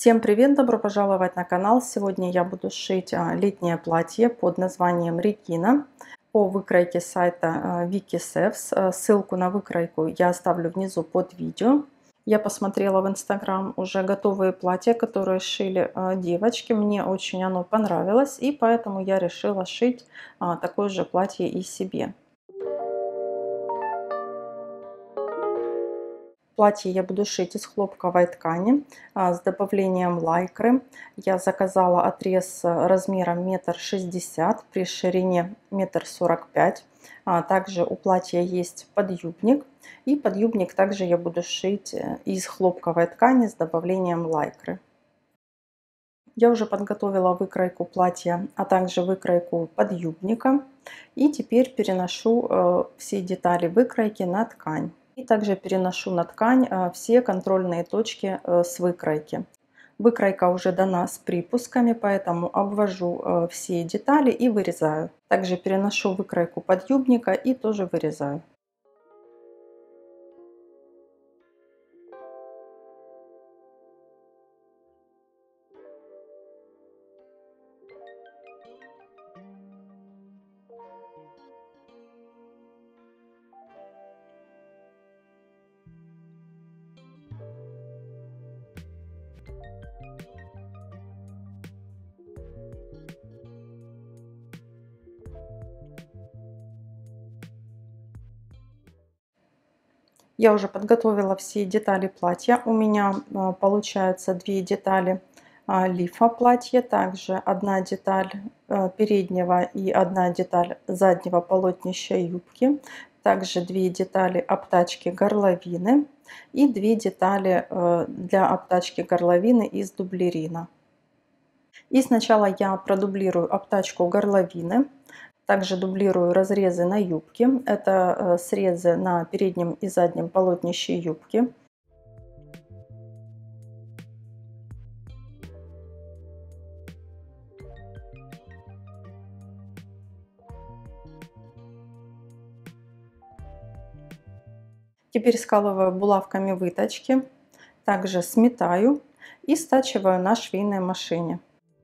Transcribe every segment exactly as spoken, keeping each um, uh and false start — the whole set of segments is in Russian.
Всем привет! Добро пожаловать на канал! Сегодня я буду шить летнее платье под названием Регина по выкройке сайта Викисевс. Ссылку на выкройку я оставлю внизу под видео. Я посмотрела в Инстаграм уже готовые платья, которые шили девочки. Мне очень оно понравилось, и поэтому я решила шить такое же платье и себе. Платье я буду шить из хлопковой ткани а, с добавлением лайкры. Я заказала отрез размером метр шестьдесят при ширине метр сорок пять. А, также у платья есть подъюбник. И подъюбник также я буду шить из хлопковой ткани с добавлением лайкры. Я уже подготовила выкройку платья, а также выкройку подъюбника. И теперь переношу э, все детали выкройки на ткань. И также переношу на ткань все контрольные точки с выкройки. Выкройка уже дана с припусками, поэтому обвожу все детали и вырезаю. Также переношу выкройку подъюбника и тоже вырезаю. Я уже подготовила все детали платья. У меня получается две детали лифа платья, также одна деталь переднего и одна деталь заднего полотнища юбки, также две детали обтачки горловины и две детали для обтачки горловины из дублерина. И сначала я продублирую обтачку горловины. Также дублирую разрезы на юбке. Это срезы на переднем и заднем полотнище юбки. Теперь скалываю булавками выточки. Также сметаю и стачиваю на швейной машине.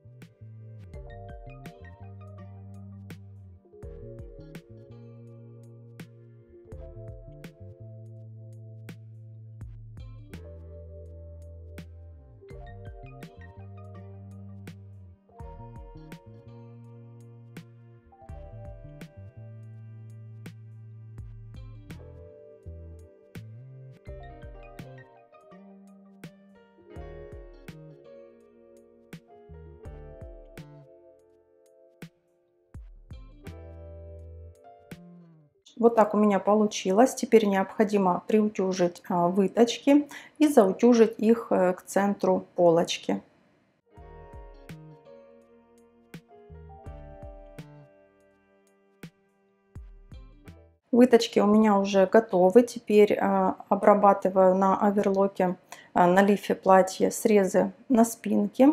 Вот так у меня получилось. Теперь необходимо приутюжить выточки и заутюжить их к центру полочки. Выточки у меня уже готовы. Теперь обрабатываю на оверлоке, на лифе платья срезы на спинке.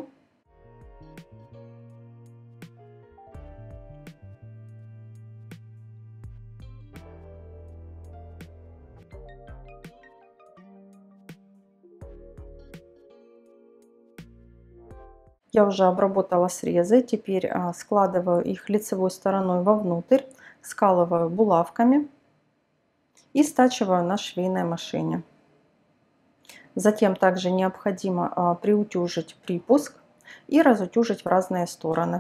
Я уже обработала срезы, теперь складываю их лицевой стороной вовнутрь, скалываю булавками и стачиваю на швейной машине. Затем также необходимо приутюжить припуск и разутюжить в разные стороны.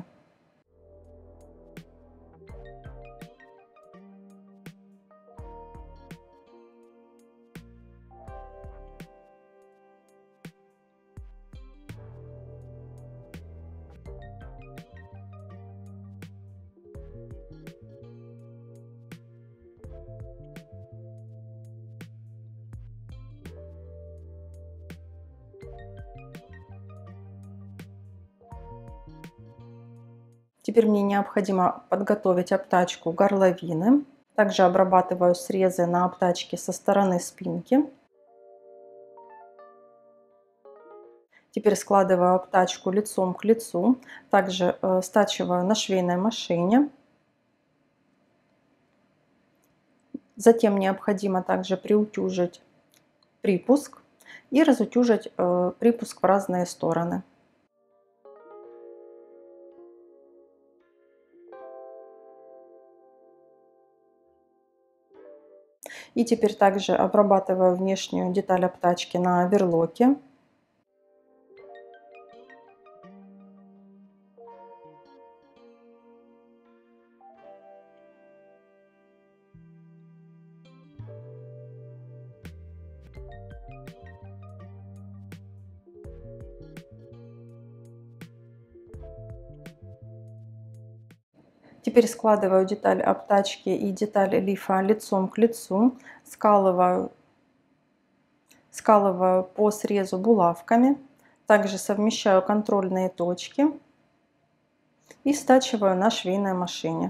Теперь мне необходимо подготовить обтачку горловины. Также обрабатываю срезы на обтачке со стороны спинки. Теперь складываю обтачку лицом к лицу. Также э, стачиваю на швейной машине. Затем необходимо также приутюжить припуск и разутюжить э, припуск в разные стороны. И теперь также обрабатываю внешнюю деталь обтачки на верлоке. Теперь складываю деталь обтачки и деталь лифа лицом к лицу, скалываю, скалываю по срезу булавками, также совмещаю контрольные точки и стачиваю на швейной машине.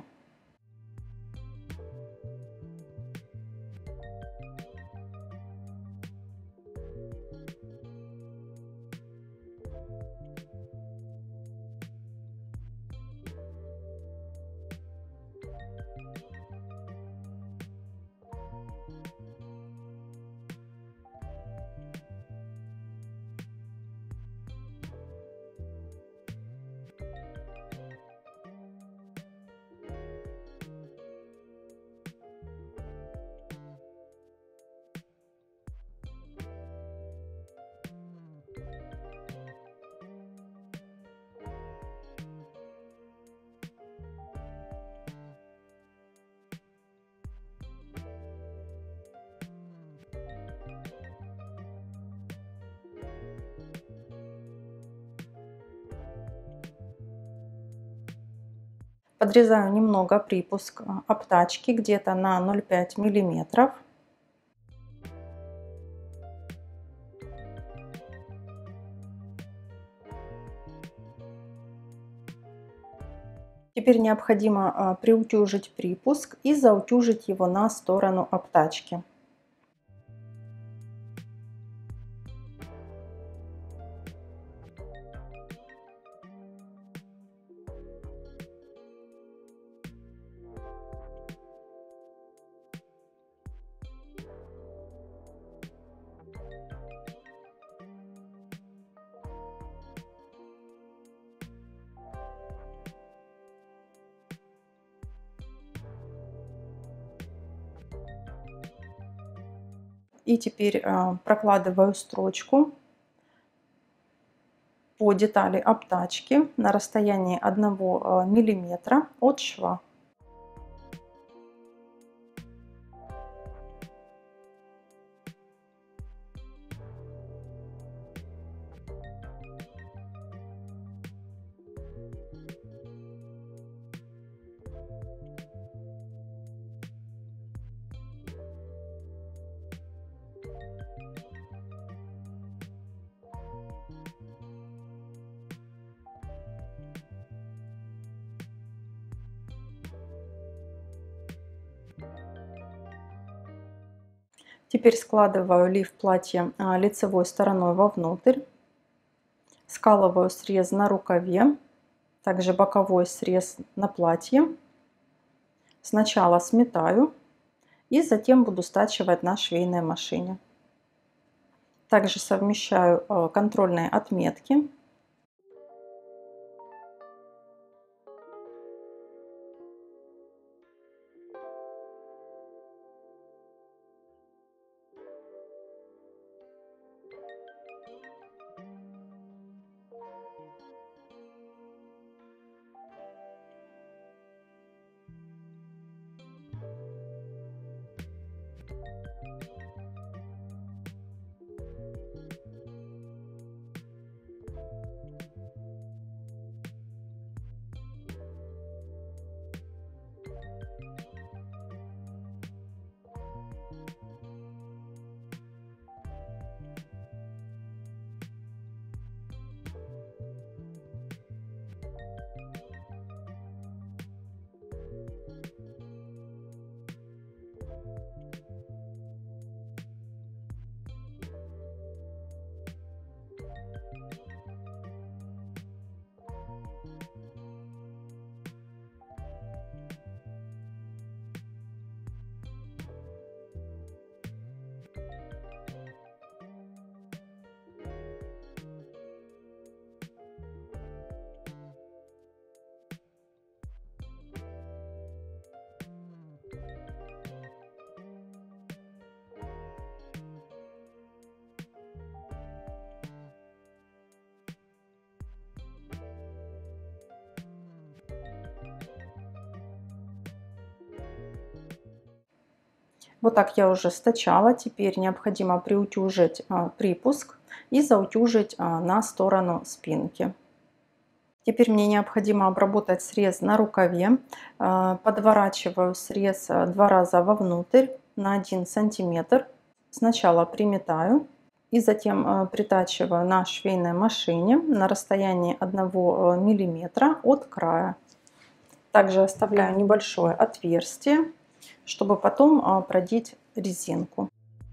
Подрезаю немного припуск обтачки, где-то на ноль целых пять десятых миллиметра. Теперь необходимо приутюжить припуск и заутюжить его на сторону обтачки. И теперь прокладываю строчку по детали обтачки на расстоянии одного миллиметра от шва. Теперь складываю лиф платья лицевой стороной вовнутрь, скалываю срез на рукаве, также боковой срез на платье. Сначала сметаю и затем буду стачивать на швейной машине. Также совмещаю контрольные отметки. Вот так я уже стачала. Теперь необходимо приутюжить а, припуск и заутюжить а, на сторону спинки. Теперь мне необходимо обработать срез на рукаве. А, подворачиваю срез а, два раза вовнутрь на один сантиметр. Сначала приметаю и затем а, притачиваю на швейной машине на расстоянии одного миллиметра от края. Также оставляю небольшое отверстие, чтобы потом а, продеть резинку.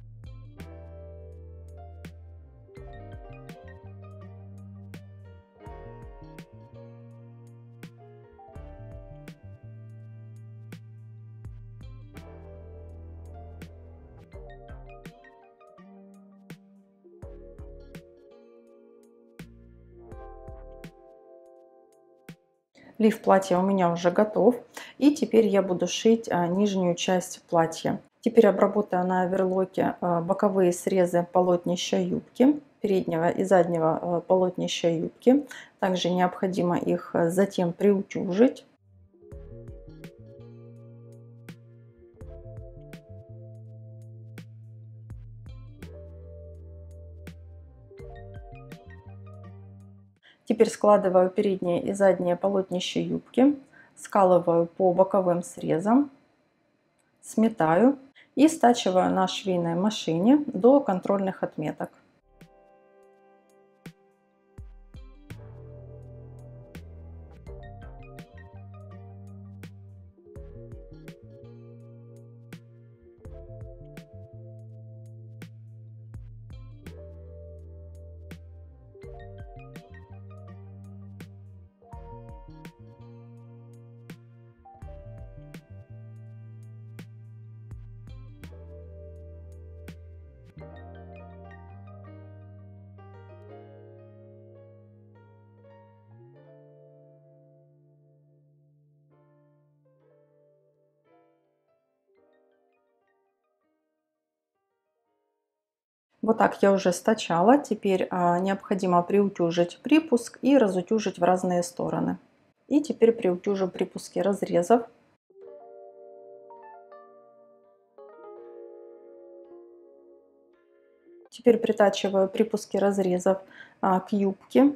Лиф платья у меня уже готов. И теперь я буду шить а, нижнюю часть платья. Теперь обработаю на оверлоке а, боковые срезы полотнища юбки, переднего и заднего а, полотнища юбки. Также необходимо их а, затем приутюжить. Теперь складываю переднее и заднее полотнище юбки, скалываю по боковым срезам, сметаю и стачиваю на швейной машине до контрольных отметок. Вот так я уже стачала. Теперь а, необходимо приутюжить припуск и разутюжить в разные стороны. И теперь приутюжу припуски разрезов. Теперь притачиваю припуски разрезов а, к юбке.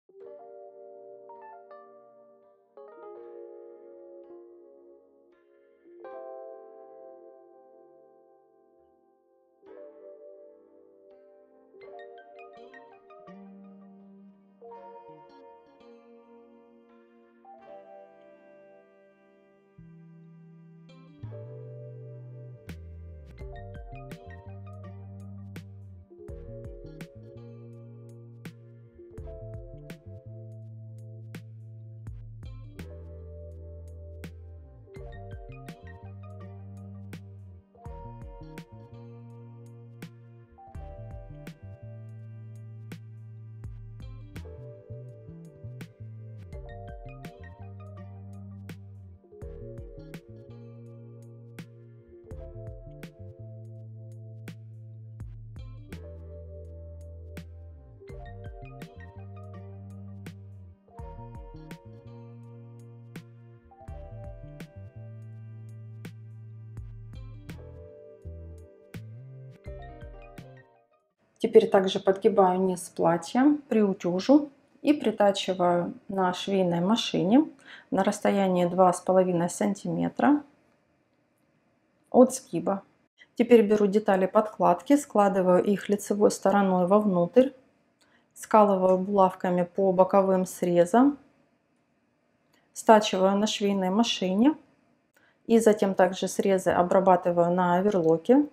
Теперь также подгибаю низ платья, приутюжу и притачиваю на швейной машине на расстоянии два с половиной сантиметра от сгиба. Теперь беру детали подкладки, складываю их лицевой стороной вовнутрь, скалываю булавками по боковым срезам, стачиваю на швейной машине и затем также срезы обрабатываю на оверлоке.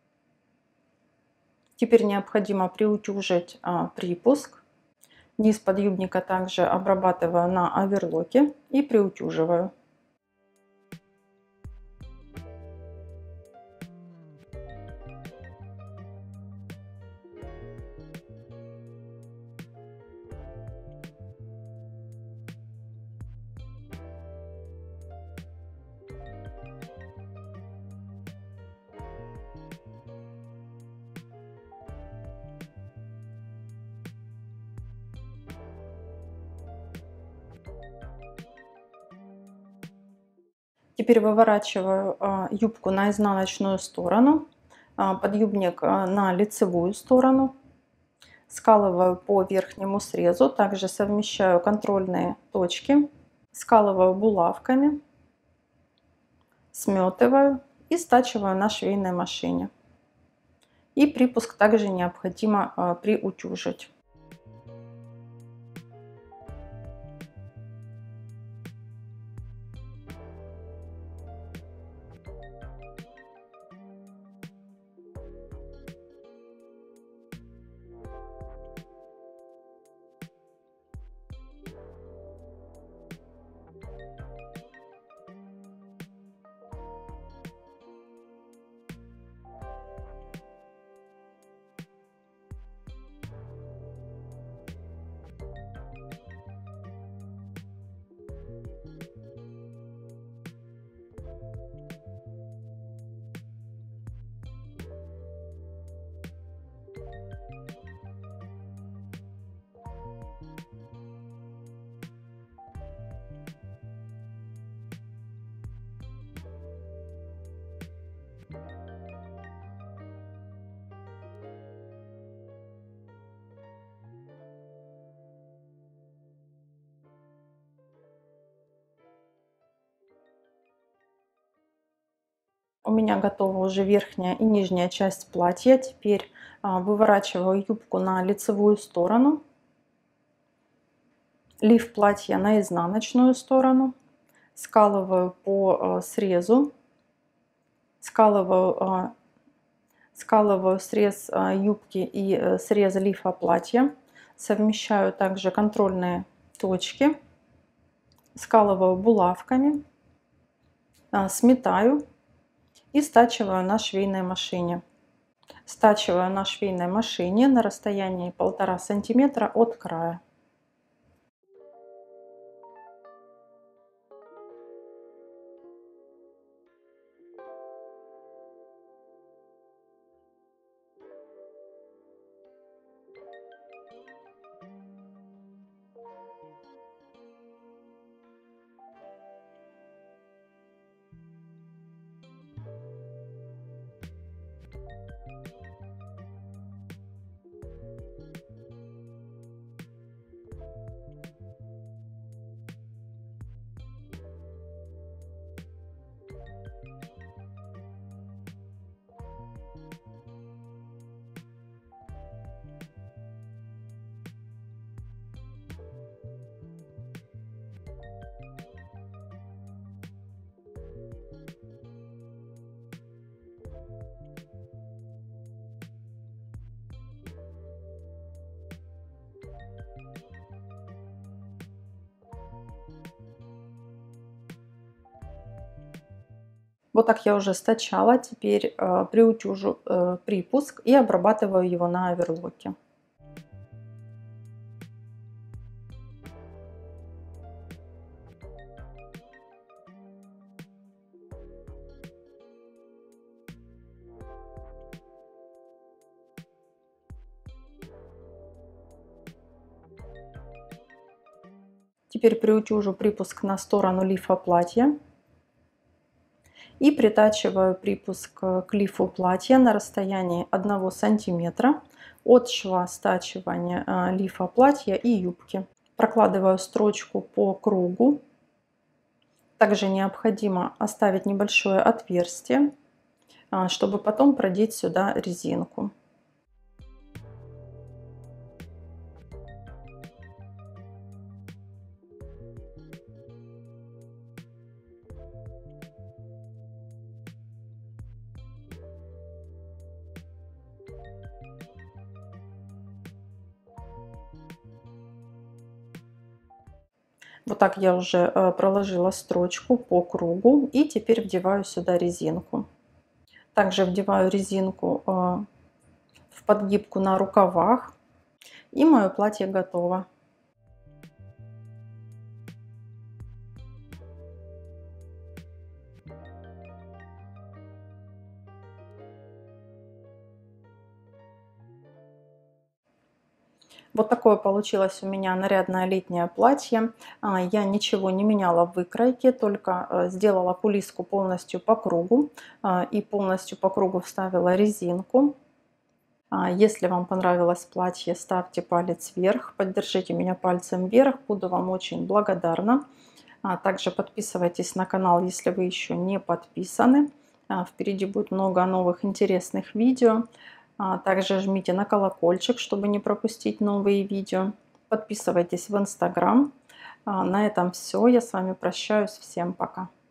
Теперь необходимо приутюжить а, припуск. Низ подъюбника также обрабатываю на оверлоке и приутюживаю. Теперь выворачиваю а, юбку на изнаночную сторону, а, подъюбник а, на лицевую сторону, скалываю по верхнему срезу, также совмещаю контрольные точки, скалываю булавками, сметываю и стачиваю на швейной машине. И припуск также необходимо а, приутюжить. У меня готова уже верхняя и нижняя часть платья. Теперь а, выворачиваю юбку на лицевую сторону, лиф платья на изнаночную сторону, скалываю по а, срезу, скалываю, а, скалываю срез а, юбки и а, срез лифа платья, совмещаю также контрольные точки, скалываю булавками, а, сметаю и стачиваю на швейной машине. Стачиваю на швейной машине на расстоянии полтора сантиметра от края. Вот так я уже стачала. Теперь э, приутюжу э, припуск и обрабатываю его на оверлоке. Теперь приутюжу припуск на сторону лифа платья. И притачиваю припуск к лифу платья на расстоянии одного сантиметра от шва стачивания лифа платья и юбки. Прокладываю строчку по кругу. Также необходимо оставить небольшое отверстие, чтобы потом продеть сюда резинку. Вот так я уже проложила строчку по кругу и теперь вдеваю сюда резинку. Также вдеваю резинку в подгибку на рукавах, и мое платье готово. Вот такое получилось у меня нарядное летнее платье. А, Я ничего не меняла в выкройке, только э, сделала кулиску полностью по кругу а, и полностью по кругу вставила резинку. А, Если вам понравилось платье, ставьте палец вверх, поддержите меня пальцем вверх, буду вам очень благодарна. А Также подписывайтесь на канал, если вы еще не подписаны. А, Впереди будет много новых интересных видео. А, Также жмите на колокольчик, чтобы не пропустить новые видео. Подписывайтесь в Инстаграм. А, На этом все. Я с вами прощаюсь. Всем пока.